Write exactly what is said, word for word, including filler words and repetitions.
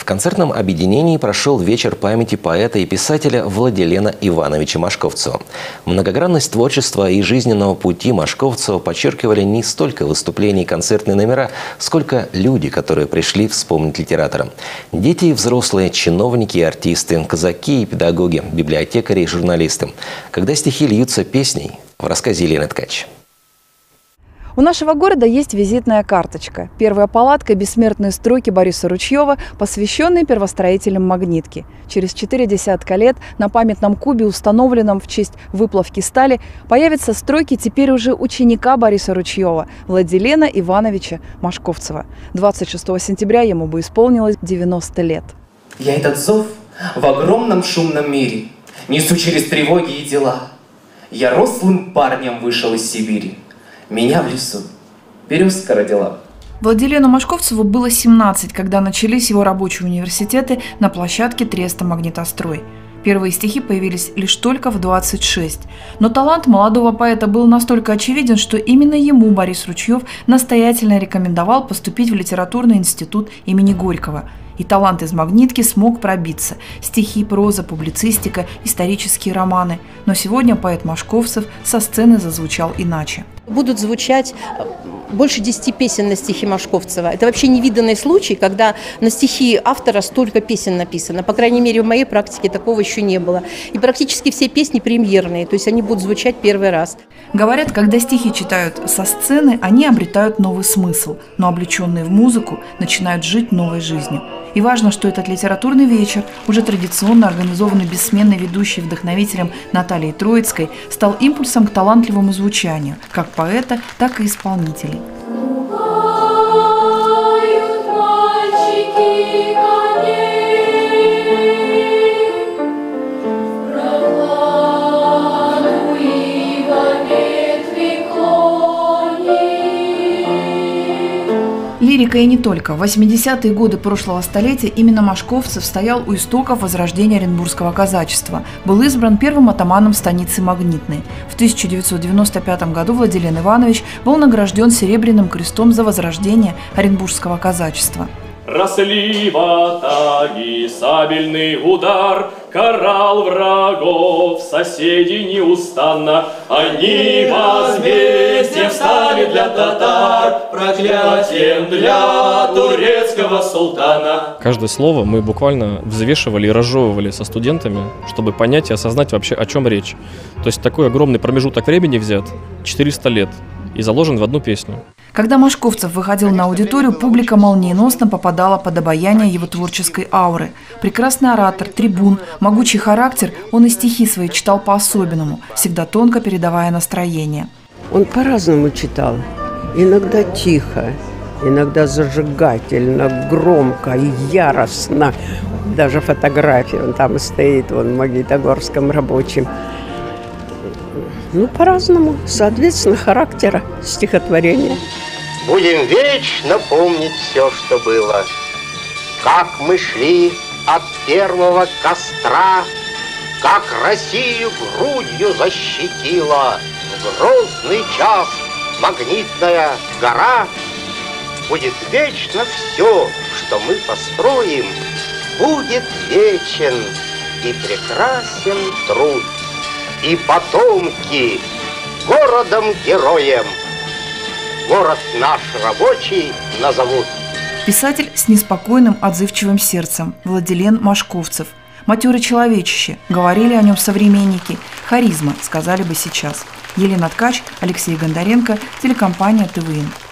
концертном объединении прошел вечер памяти поэта и писателя Владилена Ивановича Машковцева. Многогранность творчества и жизненного пути Машковцева подчеркивали не столько выступления и концертные номера, сколько люди, которые пришли вспомнить литератора. Дети и взрослые, чиновники и артисты, казаки и педагоги, библиотекари и журналисты. Когда стихи льются песней, в рассказе Елены Ткач. У нашего города есть визитная карточка. Первая палатка «Бессмертные строки» Бориса Ручьева, посвященные первостроителям Магнитки. Через четыре десятка лет на памятном кубе, установленном в честь выплавки стали, появятся строки теперь уже ученика Бориса Ручьева, Владилена Ивановича Машковцева. двадцать шестого сентября ему бы исполнилось девяносто лет. Я этот зов в огромном шумном мире несу через тревоги и дела. Я рослым парнем вышел из Сибири. Меня в лесу березка родила. Владилену Машковцеву было семнадцать, когда начались его рабочие университеты на площадке Треста «Магнитострой». Первые стихи появились лишь только в двадцать шесть. Но талант молодого поэта был настолько очевиден, что именно ему Борис Ручьев настоятельно рекомендовал поступить в литературный институт имени Горького. И талант из Магнитки смог пробиться. Стихи, проза, публицистика, исторические романы. Но сегодня поэт Машковцев со сцены зазвучал иначе. Будут звучать больше десяти песен на стихи Машковцева. Это вообще невиданный случай, когда на стихи автора столько песен написано. По крайней мере, в моей практике такого еще не было. И практически все песни премьерные, то есть они будут звучать первый раз. Говорят, когда стихи читают со сцены, они обретают новый смысл, но облеченные в музыку начинают жить новой жизнью. И важно, что этот литературный вечер, уже традиционно организованный бессменной ведущей вдохновителем Натальей Троицкой, стал импульсом к талантливому звучанию, как поэта, так и исполнителей. Лирика и не только. В восьмидесятые годы прошлого столетия именно Машковцев стоял у истоков возрождения оренбургского казачества. Был избран первым атаманом станицы Магнитной. В тысяча девятьсот девяносто пятом году Владилен Иванович был награжден Серебряным крестом за возрождение оренбургского казачества. Росли ватаги, сабельный удар карал врагов, соседей неустанно. Они возмездие встали для татар, проклятием для турецкого султана. Каждое слово мы буквально взвешивали и разжевывали со студентами, чтобы понять и осознать вообще, о чем речь. То есть такой огромный промежуток времени взят, четыреста лет, и заложен в одну песню. Когда Машковцев выходил на аудиторию, публика молниеносно попадала под обаяние его творческой ауры. Прекрасный оратор, трибун, могучий характер, он и стихи свои читал по-особенному, всегда тонко передавая настроение. Он по-разному читал. Иногда тихо, иногда зажигательно, громко и яростно. Даже фотографии, он там стоит, он в Магнитогорском рабочем. Ну, по-разному, соответственно, характера стихотворения. Будем вечно помнить все, что было. Как мы шли от первого костра, как Россию грудью защитила в грозный час Магнитная гора. Будет вечно все, что мы построим, будет вечен и прекрасен труд. И потомки городом-героем город наш рабочий назовут. Писатель с неспокойным, отзывчивым сердцем Владилен Машковцев. Матерый человечище, говорили о нем современники. Харизма, сказали бы сейчас. Елена Ткач, Алексей Гондаренко, телекомпания ТВН.